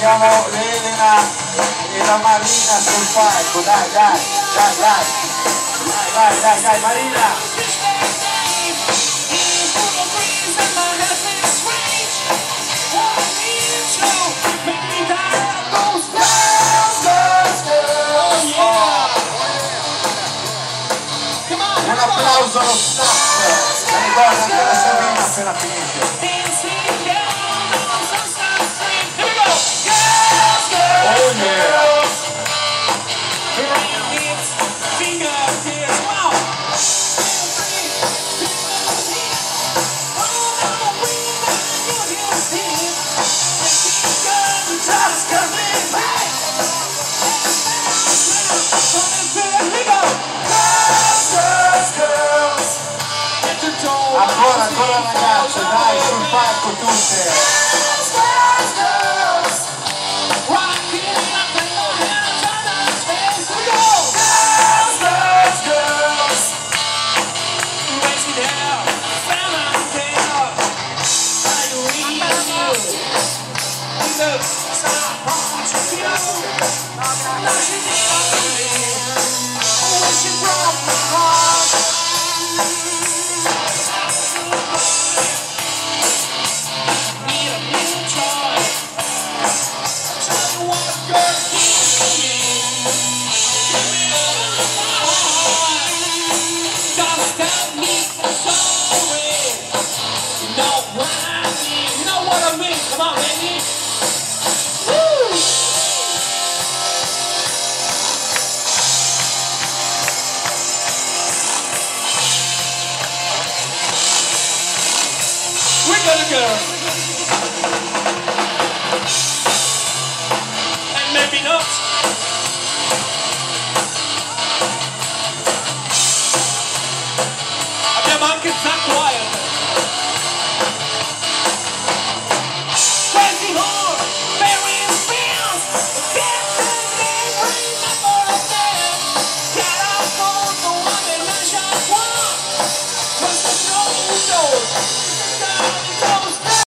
abbiamo l'Elena e la Marina sul palco, dai, dai, dai, dai, dai, dai, dai, Marina! Un applauso allo staff, la ricorda anche la Sabina appena finito. Oh yeah! Ancora ragazze, dai, sul palco tutte! Go. And maybe not.